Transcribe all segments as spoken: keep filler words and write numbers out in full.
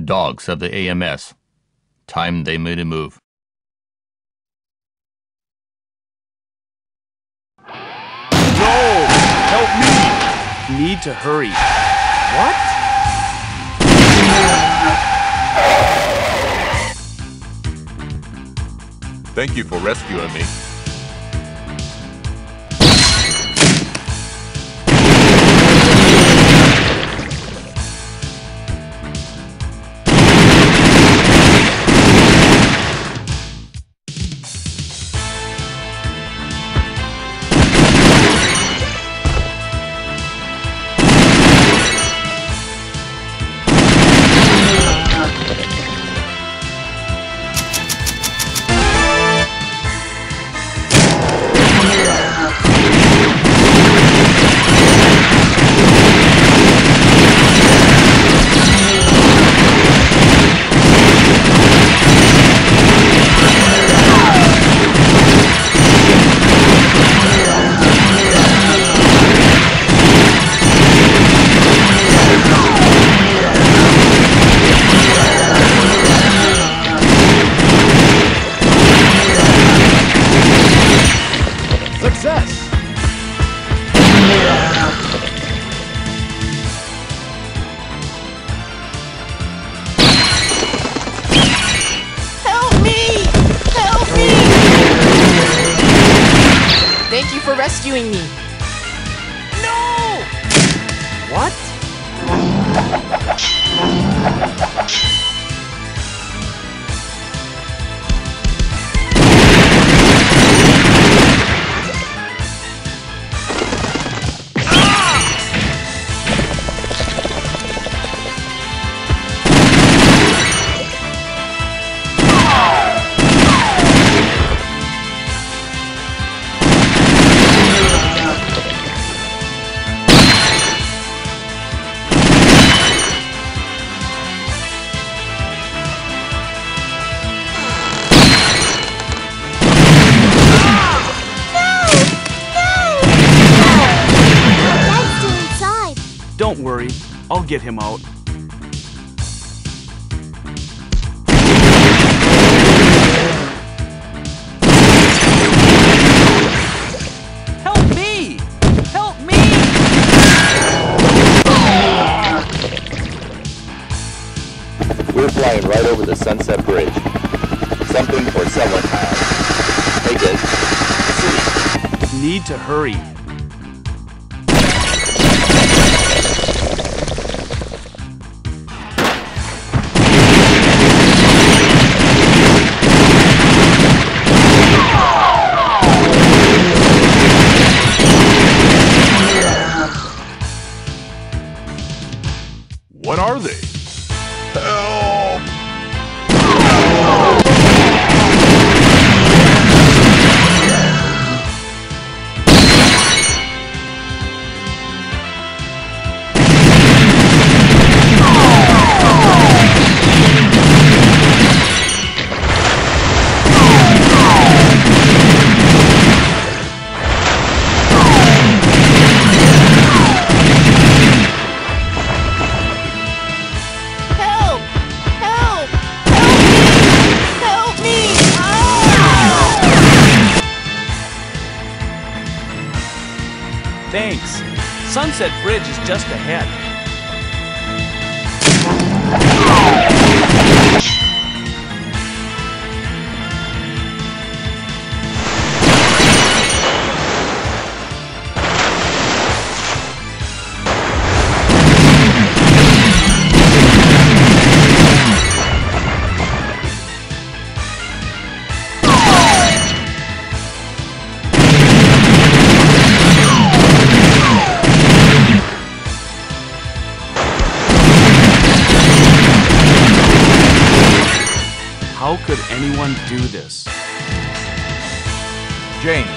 dogs of the A M S. Time they made a move. No! Help me! Need to hurry. What? Thank you for rescuing me. Success! Help me! Help me! Thank you for rescuing me. No! What? Don't worry, I'll get him out. Help me! Help me! We're flying right over the Sunset Bridge. Something or someone has taken the city. Need to hurry. What are they? Help! Help! Help! Help me! Help me! Ah! Thanks. Sunset Bridge is just ahead. How could anyone do this? James,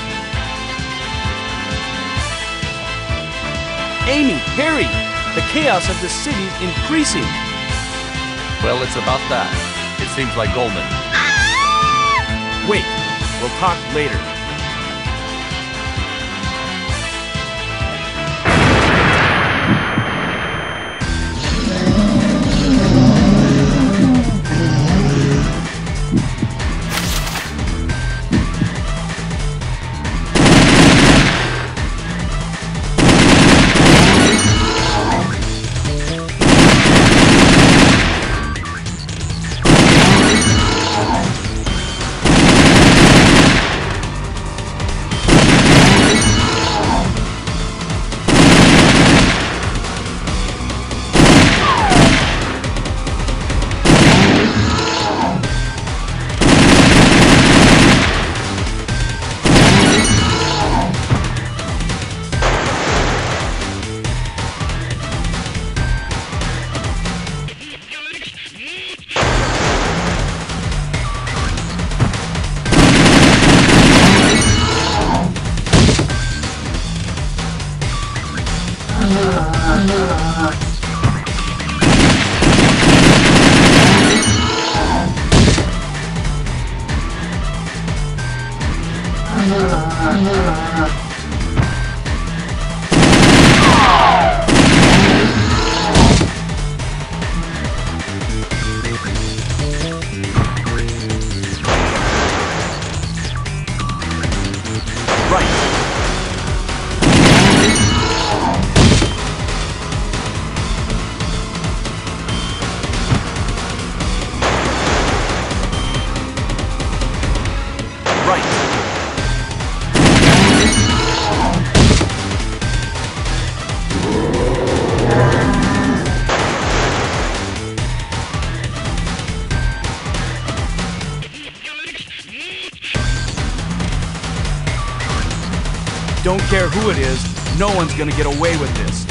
Amy, Harry, the chaos of the city's increasing. Well, it's about that. It seems like Goldman. Wait, we'll talk later. Don't care who it is, no one's gonna get away with this.